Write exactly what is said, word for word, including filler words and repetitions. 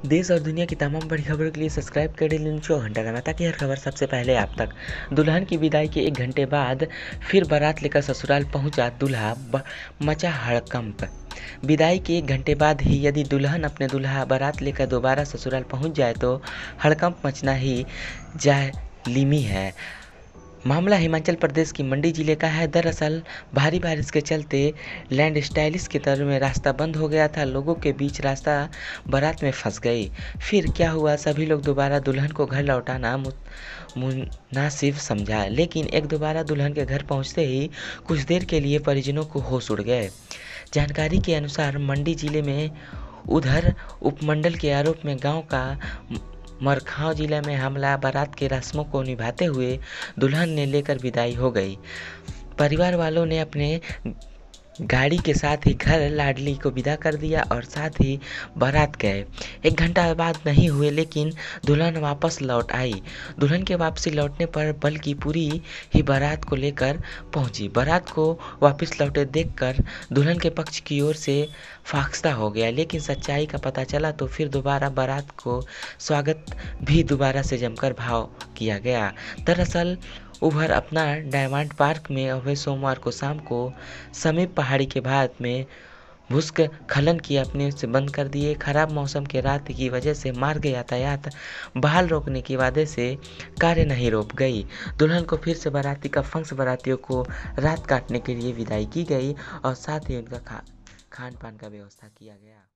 देश और दुनिया की तमाम बड़ी खबरों के लिए सब्सक्राइब कर लीजिए शो घंटा गाना, ताकि हर खबर सबसे पहले आप तक। दुल्हन की विदाई के एक घंटे बाद फिर बारात लेकर ससुराल पहुंचा दूल्हा, मचा हड़कंप। विदाई के एक घंटे बाद ही यदि दुल्हन अपने दूल्हा बारात लेकर दोबारा ससुराल पहुंच जाए तो हड़कंप मचना ही जालिमी है। मामला हिमाचल प्रदेश की मंडी जिले का है। दरअसल भारी बारिश के चलते लैंड स्टाइलिश के दर में रास्ता बंद हो गया था। लोगों के बीच रास्ता बारात में फंस गई। फिर क्या हुआ, सभी लोग दोबारा दुल्हन को घर लौटाना मुनासिब समझा, लेकिन एक दोबारा दुल्हन के घर पहुंचते ही कुछ देर के लिए परिजनों को होश उड़ गए। जानकारी के अनुसार मंडी जिले में उधर उपमंडल के आरोप में गाँव का मरखांव जिले में हमला बारात के रस्मों को निभाते हुए दुल्हन ने लेकर विदाई हो गई। परिवार वालों ने अपने गाड़ी के साथ ही घर लाडली को विदा कर दिया और साथ ही बारात गए। एक घंटा बाद नहीं हुए, लेकिन दुल्हन वापस लौट आई। दुल्हन के वापसी लौटने पर बल्कि पूरी ही बारात को लेकर पहुंची। बारात को वापस लौटे देखकर दुल्हन के पक्ष की ओर से फाख्ता हो गया, लेकिन सच्चाई का पता चला तो फिर दोबारा बारात को स्वागत भी दोबारा से जमकर भाव किया गया। दरअसल उभर अपना डायमंड पार्क में अवैध सोमवार को शाम को समीप पहाड़ी के भारत में भूस्खलन की अपने से बंद कर दिए। खराब मौसम के रात की वजह से मार्ग यातायात बहाल रोकने की वजह से कार्य नहीं रोक गई। दुल्हन को फिर से बाराती का फंक्स बारातियों को रात काटने के लिए विदाई की गई और साथ ही उनका खा खान पान का व्यवस्था किया गया।